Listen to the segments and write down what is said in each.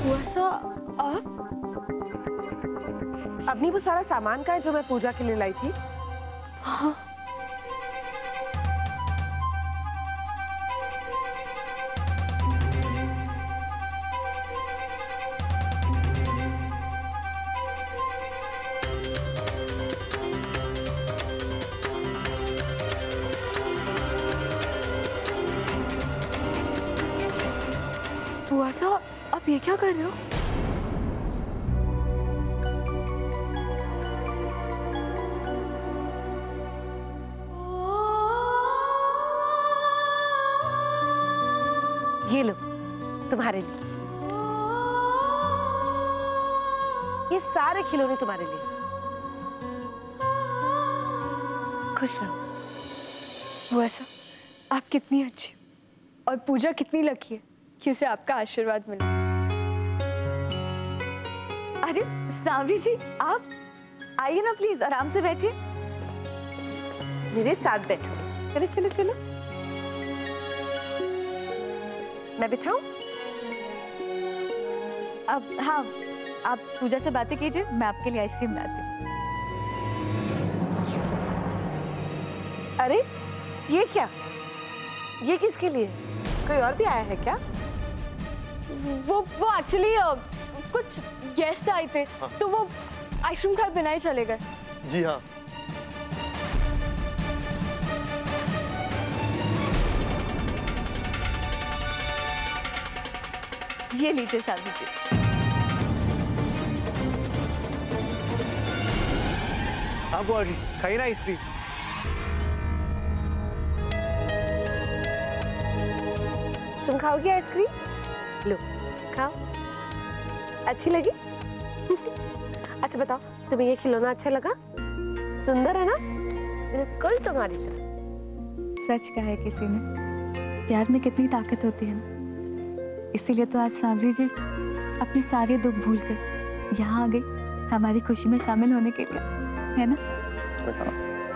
ऐसा आप? अपनी वो सारा सामान का है जो मैं पूजा के लिए लाई थी? हाँ। बुआ साहब, आप ये क्या कर रहे हो? ये लो, तुम्हारे लिए। ये सारे खिलौने तुम्हारे लिए। खुश रहो। बुआ साहब, आप कितनी अच्छी और पूजा कितनी लकी है कि उसे आपका आशीर्वाद मिला। अरे सांवरी जी, आप आइए ना प्लीज, आराम से बैठिए। मेरे साथ बैठो। चलो चलो चलो, मैं बिठाऊं? अब हाँ, आप पूजा से बातें कीजिए, मैं आपके लिए आइसक्रीम लाती हूँ। अरे ये क्या? ये किसके लिए? कोई और भी आया है क्या? वो एक्चुअली कुछ गेस्ट आए थे। हाँ। तो वो आइसक्रीम खाए बिना ही चले गए। जी हाँ। ये लीजिए सांवरी जी। हाँ बुआ जी, खाइए ना आइसक्रीम। तुम खाओगी आइसक्रीम? लो खाओ। अच्छी लगी? अच्छा बताओ, तुम्हें ये खिलौना अच्छा लगा? सुंदर है ना? बिल्कुल तुम्हारी तरह। सच कहा है किसी ने, प्यार में कितनी ताकत होती है ना। इसीलिए तो आज सांवरी जी अपने सारे दुख भूल कर यहाँ आ गई हमारी खुशी में शामिल होने के लिए, है ना? बताओ।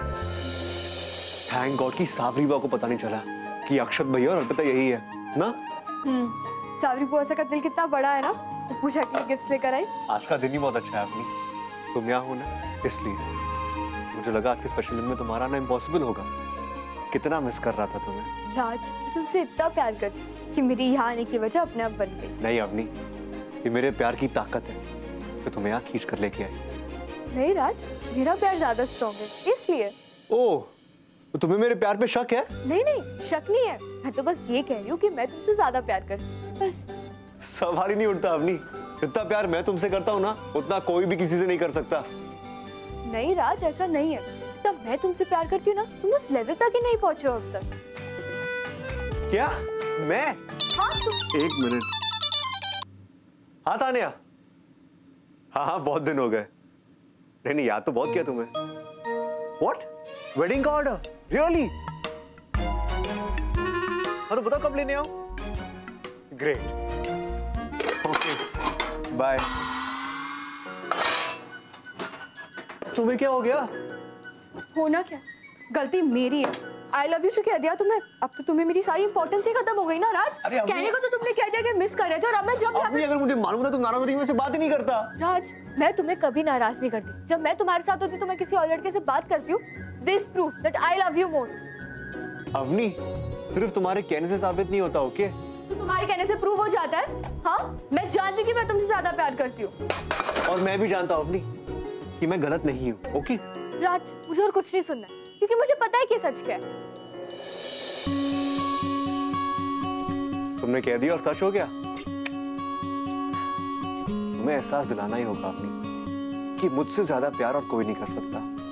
थैंक गॉड कि सांवरी बुआ को पता नहीं चला कि अक्षत भैया और अर्पिता यही है ना। सांवरी बुआ का दिल कितना बड़ा है ना, तो पूजा के लिए गिफ्ट्स लेकर आई। आज का दिन ही बहुत अच्छा है अपनी, तुम यहाँ हो ना, इसलिए मुझे लगा आज के स्पेशल दिन में तुम्हारा आना इम्पॉसिबल होगा। कितना मिस कर रहा था तुम्हें। राज, मैं तुमसे इतना प्यार करती हूँ कि मेरी यहाँ आने की वजह अपने आप बन गई। नहीं अवनी, ये मेरे प्यार की ताकत है जो तुम्हें यहाँ खींच कर लेके आई। नहीं राज, मेरा प्यार ज्यादा स्ट्रॉन्ग है इसलिए। ओह, तो तुम्हें मेरे प्यार पे शक है? नहीं नहीं, शक नहीं है। मैं तो बस ये कह रही हूँ कि मैं तुमसे ज्यादा प्यार करती हूँ, बस। सवाल ही नहीं उठता अवनी, जितना प्यार मैं तुमसे करता हूँ ना, उतना कोई भी किसी से नहीं कर सकता। नहीं राज, ऐसा नहीं है। जितना मैं तुमसे प्यार करती हूँ ना, तुम उस लेवल तक ही नहीं पहुंचे हो अब तक। क्या? मैं? हाँ तुम। एक मिनट। हाँ तानिया। हाँ हाँ, बहुत दिन हो गए। नहीं याद तो बहुत किया तुम्हें। What? वेडिंग का ऑर्डर? रियली? हाँ तो बताओ कब लेने आओ? ग्रेट। Okay, bye. तुम्हें क्या हो गया? होना क्या, गलती मेरी है। आई लव यू जो कह दिया तुम्हें, अब तो तुम्हें मेरी सारी इंपॉर्टेंस ही खत्म हो गई ना राज। कहने को तो तुमने कह दिया कि मिस कर रहे थे, और अब मैं जब अगर मुझे मालूम था तुम नाराज होती, मैं उससे बात ही नहीं करता। राज, मैं तुम्हें कभी नाराज नहीं करती। जब मैं तुम्हारे साथ होती तो मैं किसी और लड़के से बात करती हूँ। This proof that I love you more. Avni, सिर्फ तुम्हारे कहने से साबित नहीं होता, ओके? तो तुम्हारे कहने से प्रूव हो जाता है। हाँ, मैं जानती हूँ कि मैं तुमसे ज्यादा प्यार करती हूँ। और मैं भी जानता हूँ अवनी कि मैं गलत नहीं हूँ, ओके? राज, मुझे और कुछ नहीं सुनना है, क्योंकि मुझे पता है कि सच क्या है। तुमने कह दिया और सच हो गया। तुम्हें एहसास दिलाना ही होगा अपनी कि मुझसे ज्यादा प्यार और कोई नहीं कर सकता।